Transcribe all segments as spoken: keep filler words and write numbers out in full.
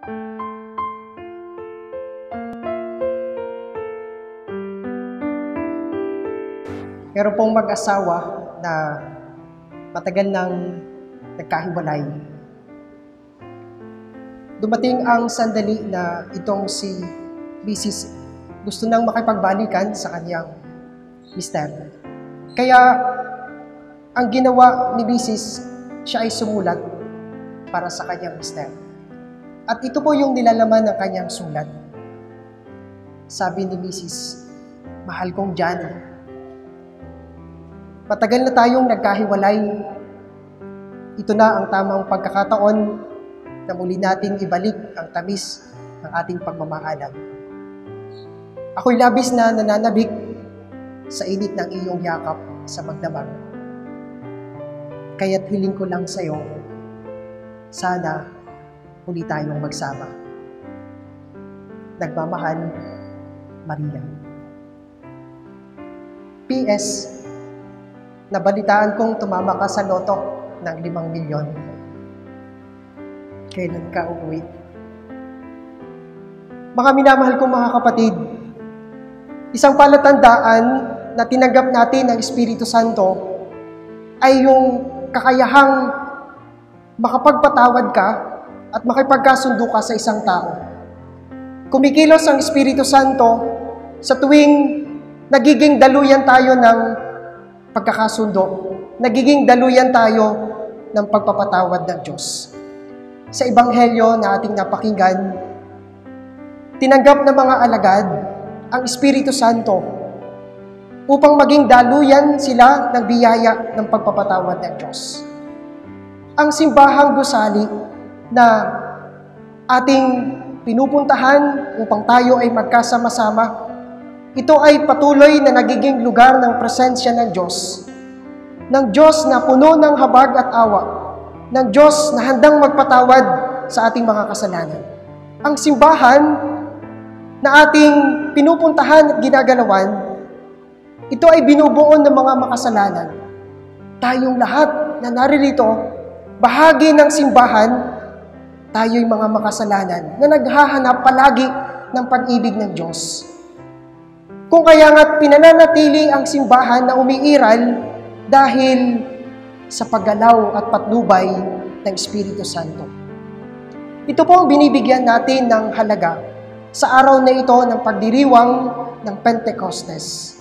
Meron pong mag-asawa na matagal nang nagkahiwalay. Dumating ang sandali na itong si Missus gusto nang makipagbalikan sa kanyang mister. Kaya ang ginawa ni Missus, siya ay sumulat para sa kanyang mister. At ito po yung nilalaman ng kanyang sulat. Sabi ni Missus, "Mahal kong Johnny, matagal na tayong nagkahiwalay. Ito na ang tamang pagkakataon na muli nating ibalik ang tamis ng ating pagmamahalan. Ako'y labis na nananabik sa init ng iyong yakap sa magdamag. Kaya't hiling ko lang sa'yo, sana muli tayong magsama. Nagmamahal, Maria." P S Nabalitaan kong tumama ka sa loto ng limang milyon. Kailan ka uuwi? Mga minamahal kong mga kapatid, isang palatandaan na tinanggap natin ng Espiritu Santo ay yung kakayahang makapagpatawad ka at makipagkasundo ka sa isang tao. Kumikilos ang Espiritu Santo sa tuwing nagiging daluyan tayo ng pagkakasundo, nagiging daluyan tayo ng pagpapatawad ng Diyos. Sa Ebanghelyo na ating napakinggan, tinanggap ng mga alagad ang Espiritu Santo upang maging daluyan sila ng biyaya ng pagpapatawad ng Diyos. Ang simbahang gusali na ating pinupuntahan upang tayo ay magkasama-sama, ito ay patuloy na nagiging lugar ng presensya ng Diyos. Ng Diyos na puno ng habag at awa. Ng Diyos na handang magpatawad sa ating mga kasalanan. Ang simbahan na ating pinupuntahan at ginagalawan, ito ay binubuo ng mga makasalanan. Tayong lahat na naririto, bahagi ng simbahan, tayo'y mga makasalanan na naghahanap palagi ng pag-ibig ng Diyos. Kung kaya nga't pinananatili ang simbahan na umiiral dahil sa paggalaw at patnubay ng Espiritu Santo. Ito po ang binibigyan natin ng halaga sa araw na ito ng pagdiriwang ng Pentecostes.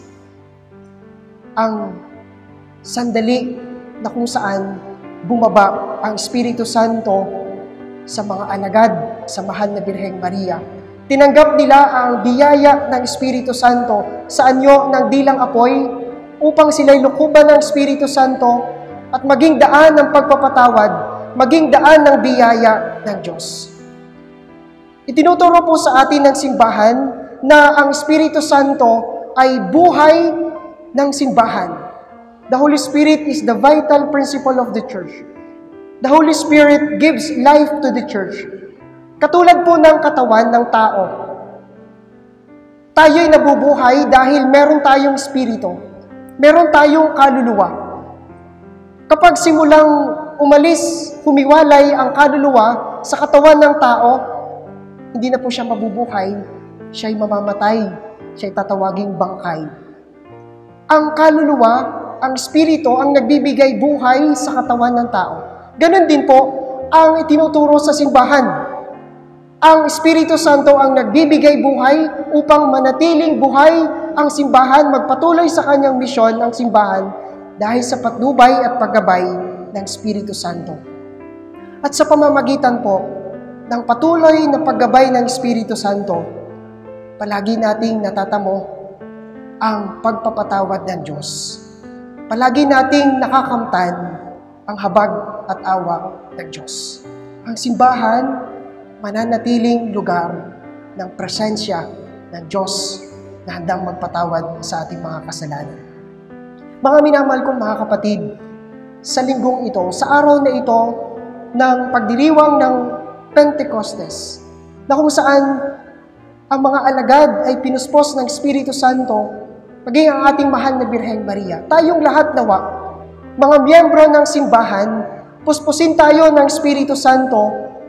Ang sandali na kung saan bumaba ang Espiritu Santo sa mga alagad sa mahal na Birheng Maria. Tinanggap nila ang biyaya ng Espiritu Santo sa anyo ng dilang apoy upang sila'y lukuban ng Espiritu Santo at maging daan ng pagpapatawad, maging daan ng biyaya ng Diyos. Itinuturo po sa atin ng simbahan na ang Espiritu Santo ay buhay ng simbahan. The Holy Spirit is the vital principle of the Church. The Holy Spirit gives life to the Church. Katulad po ng katawan ng tao. Tayo'y nabubuhay dahil meron tayong espiritu. Meron tayong kaluluwa. Kapag simulang umalis, humiwalay ang kaluluwa sa katawan ng tao, hindi na po siya mabubuhay. Siya'y mamamatay. Siya'y tatawaging bangkay. Ang kaluluwa, ang espiritu, ang nagbibigay buhay sa katawan ng tao. Ganon din po ang itinuturo sa simbahan. Ang Espiritu Santo ang nagbibigay buhay upang manatiling buhay ang simbahan, magpatuloy sa kanyang misyon ang simbahan dahil sa patnubay at paggabay ng Espiritu Santo. At sa pamamagitan po ng patuloy na paggabay ng Espiritu Santo, palagi nating natatamo ang pagpapatawad ng Diyos. Palagi nating nakakamtan ang habag at awa ng Diyos. Ang simbahan, mananatiling lugar ng presensya ng Diyos na handang magpatawad sa ating mga kasalanan. Mga minamahal kong mga kapatid, sa linggong ito, sa araw na ito ng pagdiriwang ng Pentecostes, na kung saan ang mga alagad ay pinuspos ng Espiritu Santo, maging ang ating mahal na Birheng Maria. Tayong lahat nawa, mga miyembro ng simbahan, puspusin tayo ng Espiritu Santo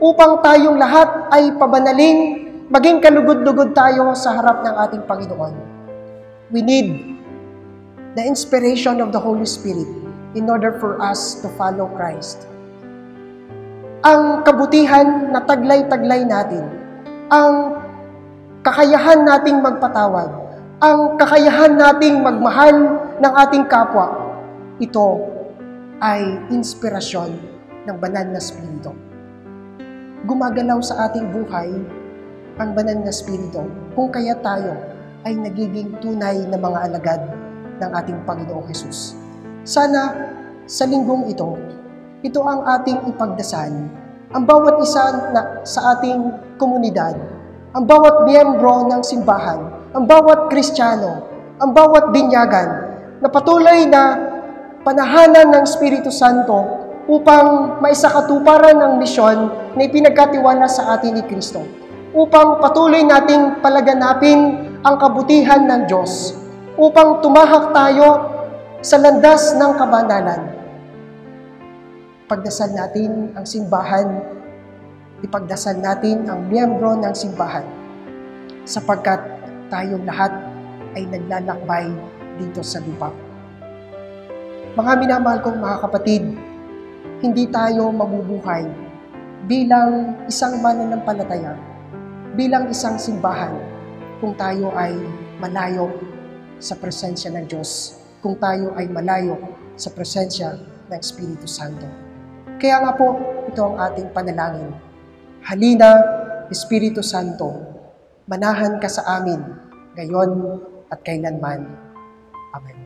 upang tayong lahat ay pabanaling, maging kalugod-lugod tayo sa harap ng ating Panginoon. We need the inspiration of the Holy Spirit in order for us to follow Christ. Ang kabutihan na taglay-taglay natin, ang kakayahan nating magpatawad, ang kakayahan nating magmahal ng ating kapwa, ito ay inspirasyon ng banal na Espiritu. Gumagalaw sa ating buhay ang banal na Espiritu kung kaya tayo ay nagiging tunay na mga alagad ng ating Panginoong Hesus. Sana sa linggong ito, ito ang ating ipagdasal. Ang bawat isa na, sa ating komunidad, ang bawat miyembro ng simbahan, ang bawat Kristiyano, ang bawat binyagan, na patuloy na panahanan ng Espiritu Santo upang maisakatuparan ng misyon na ipinagkatiwala sa atin ni Kristo, upang patuloy nating palaganapin ang kabutihan ng Diyos, upang tumahak tayo sa landas ng kabanalan. Pagdasal natin ang simbahan, ipagdasal natin ang miyembro ng simbahan, sapagkat tayong lahat ay naglalakbay dito sa lupa. Mga minamahal kong mga kapatid, hindi tayo mabubuhay bilang isang mananampalataya, bilang isang simbahan, kung tayo ay malayo sa presensya ng Diyos, kung tayo ay malayo sa presensya ng Espiritu Santo. Kaya nga po, ito ang ating panalangin. Halina, Espiritu Santo, manahan ka sa amin, ngayon at kailanman. Amen.